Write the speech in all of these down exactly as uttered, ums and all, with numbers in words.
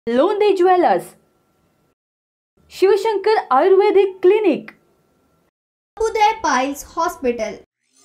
लोंदे jewellers, Shivshankar Ayurvedic clinic, Uday piles hospital.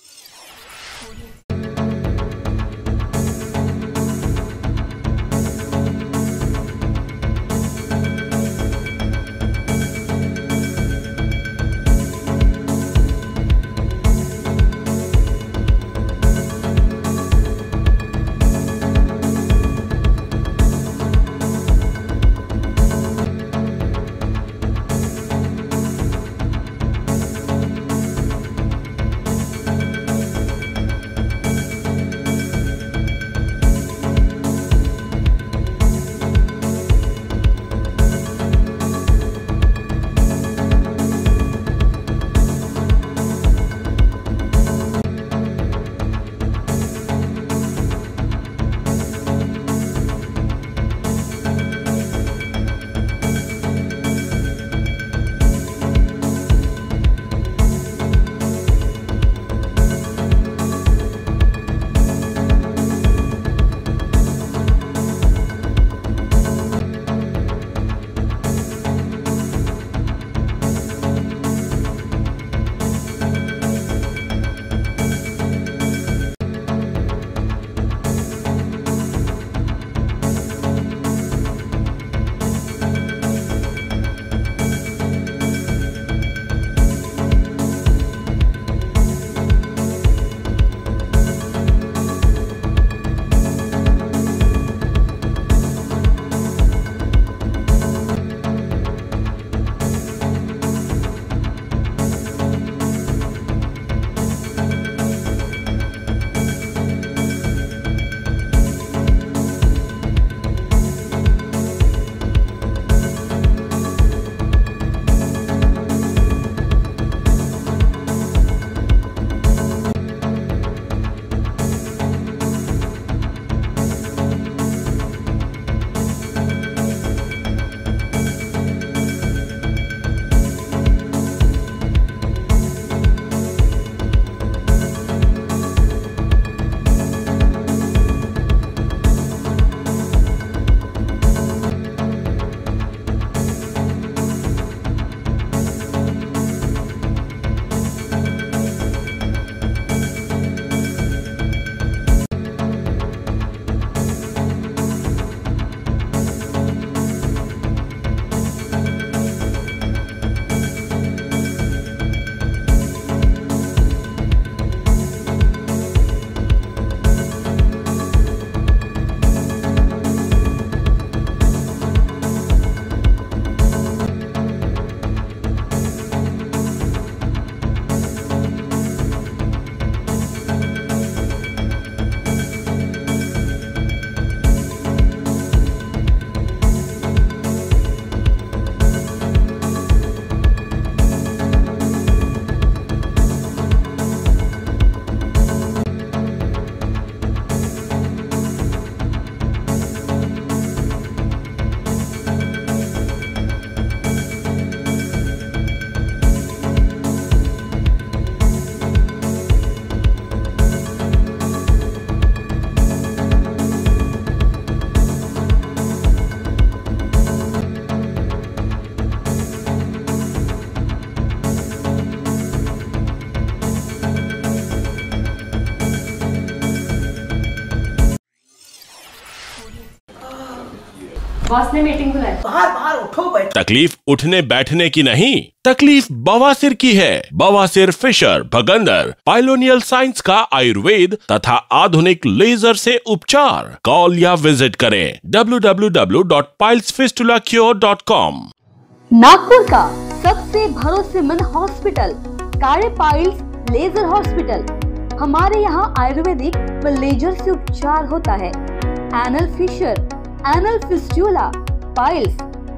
Boss ने meeting बुलाई। बाहर बाहर उठो बैठो। तकलीफ उठने बैठने की नहीं, तकलीफ बवासीर की है। बवासीर फिशर भगंदर पाइलोनियल साइंस का आयुर्वेद तथा आधुनिक लेजर से उपचार। कॉल या विजिट करें W W W dot piles fistula cure dot com. Nagpur का सबसे भरोसेमंद हॉस्पिटल कारे पाइल्स लेजर हॉस्पिटल। हमारे यहाँ आयुर्वेदिक व लेजर से उपचार होता है। Anal fissure, anal fistula, piles,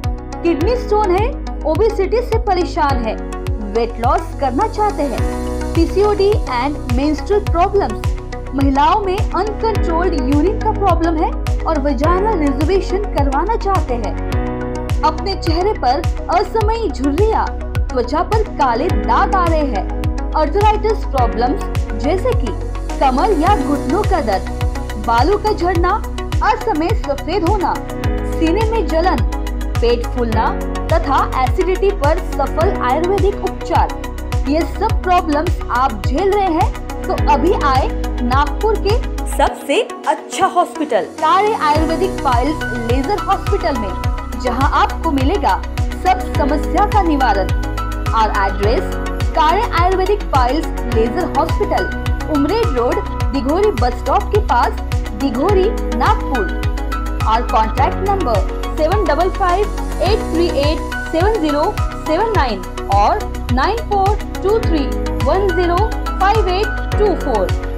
kidney stone है, ओबेसिटी से परेशान है, वेट लॉस करना चाहते हैं, पीसीओडी एंड मेंस्ट्रुअल प्रॉब्लम्स, महिलाओं में अनकंट्रोल्ड यूरिन का प्रॉब्लम है और वजाइनल रिजर्वेशन करवाना चाहते हैं, अपने चेहरे पर असमयी झुर्रियां, त्वचा पर काले दाग आ रहे हैं, आर्थराइटिस प्रॉब्लम्स जैसे कि कमर या घुटनों का दर्द, बालों का झड़ना, असमय सफेद होना, सीने में जलन, पेट फूलना तथा एसिडिटी पर सफल आयुर्वेदिक उपचार। ये सब प्रॉब्लम्स आप झेल रहे हैं तो अभी आए नागपुर के सबसे अच्छा हॉस्पिटल कार्य आयुर्वेदिक पाइल्स लेजर हॉस्पिटल में, जहां आपको मिलेगा सब समस्या का निवारण। और एड्रेस कार्य Ayurvedic piles laser hospital, Umred road, Dighori bus stop के पास, दिघोरी, नागपुर। और contact number seven double five eight three eight seven zero seven nine और nine four two three one zero five eight two four.